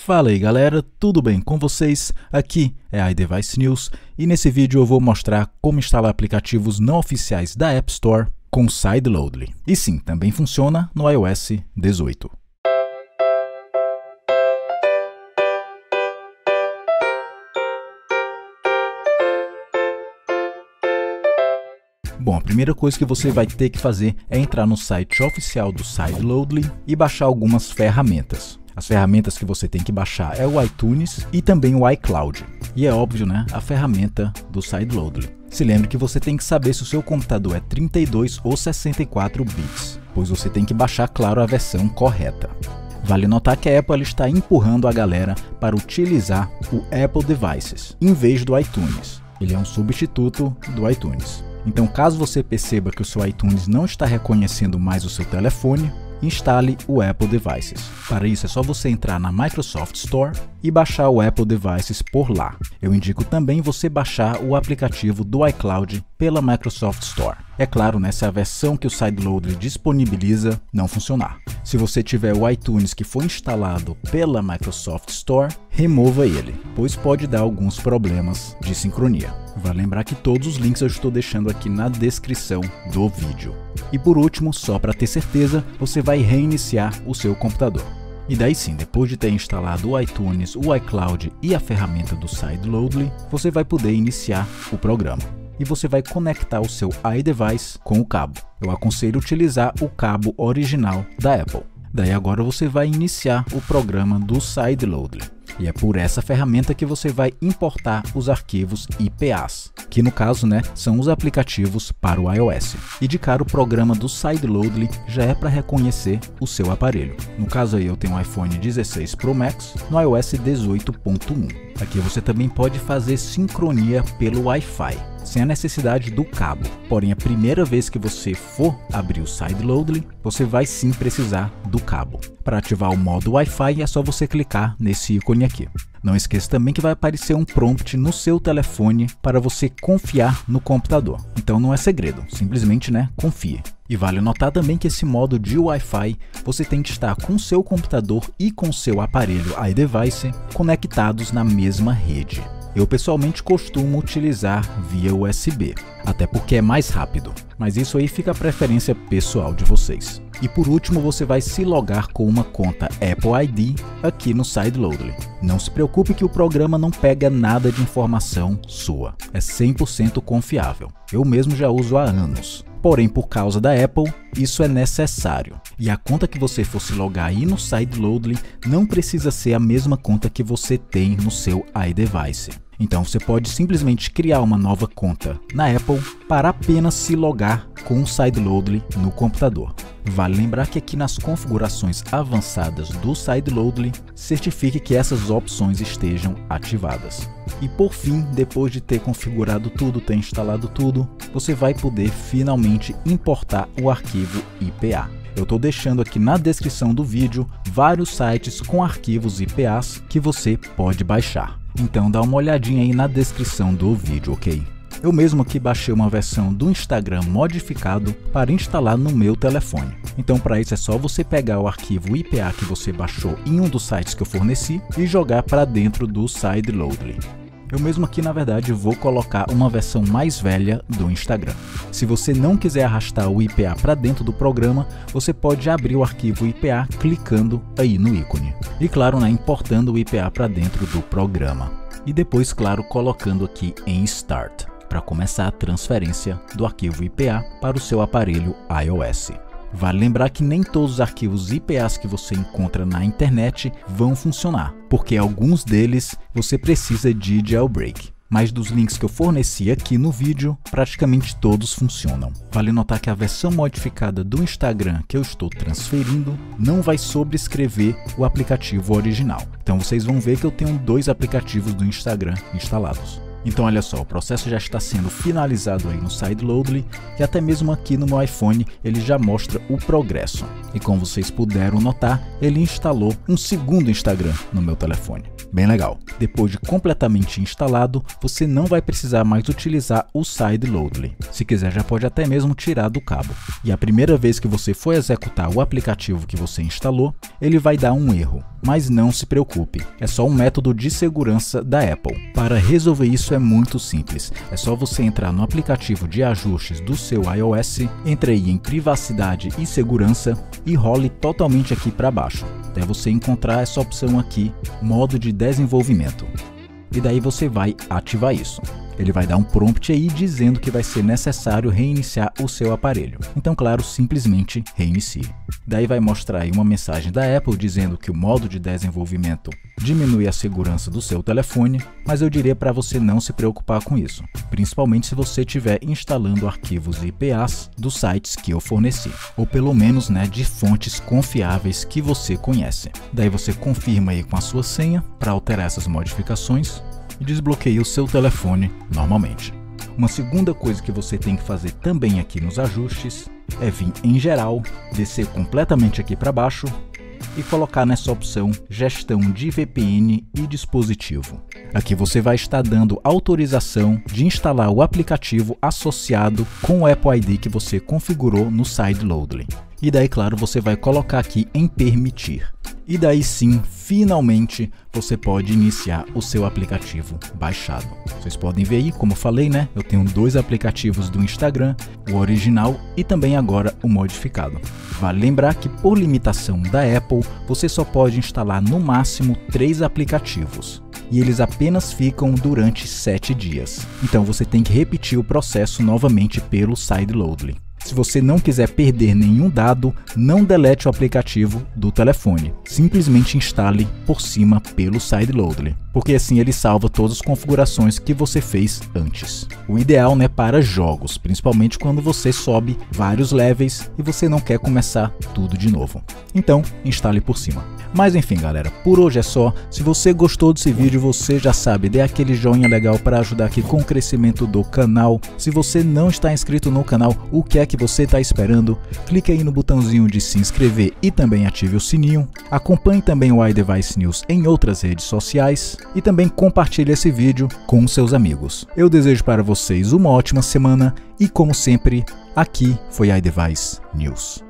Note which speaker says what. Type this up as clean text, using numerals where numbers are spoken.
Speaker 1: Fala aí galera, tudo bem com vocês? Aqui é a iDevice News e nesse vídeo eu vou mostrar como instalar aplicativos não oficiais da App Store com Sideloadly. E sim, também funciona no iOS 18. Bom, a primeira coisa que você vai ter que fazer é entrar no site oficial do Sideloadly e baixar algumas ferramentas. As ferramentas que você tem que baixar é o iTunes e também o iCloud. E é óbvio, né, a ferramenta do Sideloadly. Se lembre que você tem que saber se o seu computador é 32 ou 64 bits, pois você tem que baixar, claro, a versão correta. Vale notar que a Apple está empurrando a galera para utilizar o Apple Devices em vez do iTunes. Ele é um substituto do iTunes. Então, caso você perceba que o seu iTunes não está reconhecendo mais o seu telefone, instale o Apple Devices. Para isso é só você entrar na Microsoft Store e baixar o Apple Devices por lá. Eu indico também você baixar o aplicativo do iCloud pela Microsoft Store. É claro, né, se a versão que o Sideloadly disponibiliza não funcionar. Se você tiver o iTunes que foi instalado pela Microsoft Store, remova ele, pois pode dar alguns problemas de sincronia. Vale lembrar que todos os links eu estou deixando aqui na descrição do vídeo. E por último, só para ter certeza, você vai reiniciar o seu computador. E daí sim, depois de ter instalado o iTunes, o iCloud e a ferramenta do Sideloadly, você vai poder iniciar o programa. E você vai conectar o seu iDevice com o cabo. Eu aconselho utilizar o cabo original da Apple. Daí agora você vai iniciar o programa do Sideloadly. E é por essa ferramenta que você vai importar os arquivos IPAs, que no caso, né, são os aplicativos para o iOS. E de cara o programa do Sideloadly já é para reconhecer o seu aparelho. No caso aí eu tenho um iPhone 16 Pro Max no iOS 18.1. Aqui você também pode fazer sincronia pelo Wi-Fi, sem a necessidade do cabo. Porém, a primeira vez que você for abrir o Sideloadly, você vai sim precisar do cabo. Para ativar o modo Wi-Fi é só você clicar nesse ícone aqui. Não esqueça também que vai aparecer um prompt no seu telefone para você confiar no computador. Então não é segredo, simplesmente, né, confie. E vale notar também que esse modo de Wi-Fi você tem que estar com o seu computador e com o seu aparelho iDevice conectados na mesma rede. Eu pessoalmente costumo utilizar via USB, até porque é mais rápido, mas isso aí fica a preferência pessoal de vocês. E por último, você vai se logar com uma conta Apple ID aqui no Sideloadly. Não se preocupe que o programa não pega nada de informação sua, é 100% confiável. Eu mesmo já uso há anos. Porém, por causa da Apple, isso é necessário. E a conta que você for se logar aí no Sideloadly não precisa ser a mesma conta que você tem no seu iDevice. Então você pode simplesmente criar uma nova conta na Apple para apenas se logar com o Sideloadly no computador. Vale lembrar que aqui nas configurações avançadas do Sideloadly, certifique que essas opções estejam ativadas. E por fim, depois de ter configurado tudo, ter instalado tudo, você vai poder finalmente importar o arquivo IPA. Eu estou deixando aqui na descrição do vídeo vários sites com arquivos IPAs que você pode baixar. Então dá uma olhadinha aí na descrição do vídeo, ok? Eu mesmo aqui baixei uma versão do Instagram modificado para instalar no meu telefone. Então para isso é só você pegar o arquivo IPA que você baixou em um dos sites que eu forneci e jogar para dentro do Sideloadly. Eu mesmo aqui na verdade vou colocar uma versão mais velha do Instagram. Se você não quiser arrastar o IPA para dentro do programa, você pode abrir o arquivo IPA clicando aí no ícone. E claro, né, importando o IPA para dentro do programa. E depois, claro, colocando aqui em Start, para começar a transferência do arquivo IPA para o seu aparelho iOS. Vale lembrar que nem todos os arquivos IPAs que você encontra na internet vão funcionar, porque alguns deles você precisa de jailbreak. Mas dos links que eu forneci aqui no vídeo, praticamente todos funcionam. Vale notar que a versão modificada do Instagram que eu estou transferindo não vai sobrescrever o aplicativo original. Então vocês vão ver que eu tenho dois aplicativos do Instagram instalados. Então olha só, o processo já está sendo finalizado aí no Sideloadly e até mesmo aqui no meu iPhone ele já mostra o progresso. E como vocês puderam notar, ele instalou um segundo Instagram no meu telefone. Bem legal. Depois de completamente instalado, você não vai precisar mais utilizar o Sideloadly. Se quiser, já pode até mesmo tirar do cabo. E a primeira vez que você for executar o aplicativo que você instalou, ele vai dar um erro. Mas não se preocupe, é só um método de segurança da Apple. Para resolver isso é muito simples, é só você entrar no aplicativo de ajustes do seu iOS, entre aí em privacidade e segurança e role totalmente aqui para baixo, até você encontrar essa opção aqui, modo de desenvolvimento. E daí você vai ativar isso. Ele vai dar um prompt aí dizendo que vai ser necessário reiniciar o seu aparelho. Então, claro, simplesmente reinicie. Daí vai mostrar aí uma mensagem da Apple dizendo que o modo de desenvolvimento diminui a segurança do seu telefone, mas eu diria para você não se preocupar com isso, principalmente se você estiver instalando arquivos IPAs dos sites que eu forneci, ou pelo menos, de fontes confiáveis que você conhece. Daí você confirma aí com a sua senha para alterar essas modificações e desbloqueia o seu telefone normalmente. Uma segunda coisa que você tem que fazer também aqui nos ajustes é vir em geral, descer completamente aqui para baixo e colocar nessa opção gestão de VPN e dispositivo. Aqui você vai estar dando autorização de instalar o aplicativo associado com o Apple ID que você configurou no Sideloadly. E daí, claro, você vai colocar aqui em permitir. E daí sim, finalmente, você pode iniciar o seu aplicativo baixado. Vocês podem ver aí, como eu falei, eu tenho 2 aplicativos do Instagram, o original e também agora o modificado. Vale lembrar que por limitação da Apple, você só pode instalar no máximo 3 aplicativos. E eles apenas ficam durante 7 dias. Então você tem que repetir o processo novamente pelo Sideloadly. Se você não quiser perder nenhum dado, não delete o aplicativo do telefone. Simplesmente instale por cima pelo Sideloadly, porque assim ele salva todas as configurações que você fez antes. O ideal para jogos, principalmente quando você sobe vários levels e você não quer começar tudo de novo. Então, instale por cima. Mas enfim, galera, por hoje é só. Se você gostou desse vídeo, você já sabe, dê aquele joinha legal para ajudar aqui com o crescimento do canal. Se você não está inscrito no canal, o que é que você está esperando? Clique aí no botãozinho de se inscrever e também ative o sininho. Acompanhe também o iDevice News em outras redes sociais e também compartilhe esse vídeo com seus amigos. Eu desejo para vocês uma ótima semana e, como sempre, aqui foi iDevice News.